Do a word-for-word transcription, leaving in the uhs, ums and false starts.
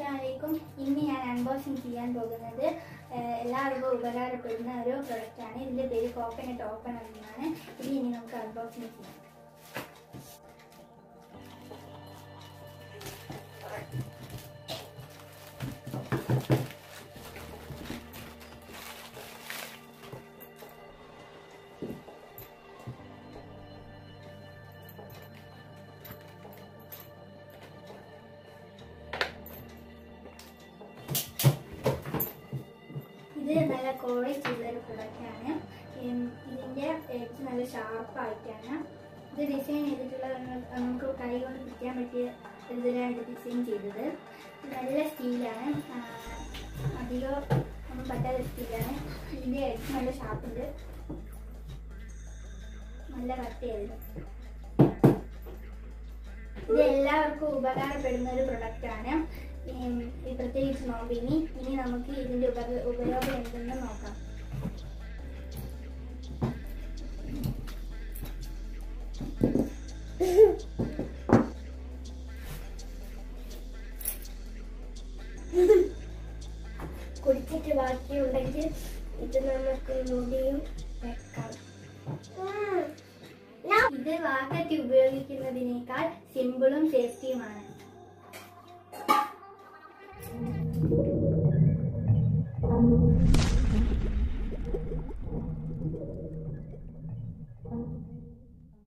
അസ്സലാമലൈക്കും. ഇന്ന് ഞാൻ അൺബോക്സിങ് ചെയ്യാൻ പോകുന്നത് എല്ലാവർക്കും ഉപകാരപ്പെടുന്ന ഒരു പ്രൊഡക്റ്റാണ്. ഇതിൻ്റെ പേര് കോക്കനട്ട് ഓപ്പണർ എന്നാണ്. ഇത് ഇനി നമുക്ക് അൺബോക്സിങ് ചെയ്യാം. ഇത് നല്ല ക്വാളിറ്റി ഉള്ളൊരു പ്രൊഡക്റ്റാണ്. ഇതിൻ്റെ എഡ്ജ് നല്ല ഷാർപ്പായിട്ടാണ് ഇത് ഡിസൈൻ ചെയ്തിട്ടുള്ളത്. നമുക്ക് കൈ കൊണ്ട് പിടിക്കാൻ പറ്റിയ ഇതിലാണ് ഡിസൈൻ ചെയ്തത്. നല്ല സ്റ്റീലാണ്, അധികം ഒന്നും പറ്റാത്ത സ്റ്റീലാണ്. ഇതിൻ്റെ എഡ്ജ് നല്ല ഷാർപ്പുണ്ട്, നല്ല കട്ട് ചെയ്തത്. ഇത് എല്ലാവർക്കും ഉപകാരപ്പെടുന്ന ഒരു പ്രൊഡക്റ്റാണ്. പ്രത്യേകിച്ച് നോമ്പിനി. ഇനി നമുക്ക് ഇതിന്റെ ഉപയോഗം എന്തെന്ന് നോക്കാം. കുടിച്ചിട്ട് ബാക്കിയുണ്ടെങ്കിൽ ഇത് നമുക്ക് മുടിയും വെക്കാം. ഇത് വാക്കത്തി ഉപയോഗിക്കുന്നതിനേക്കാൾ സിമ്പിളും സേഫ്റ്റിയുമാണ്. Thank you.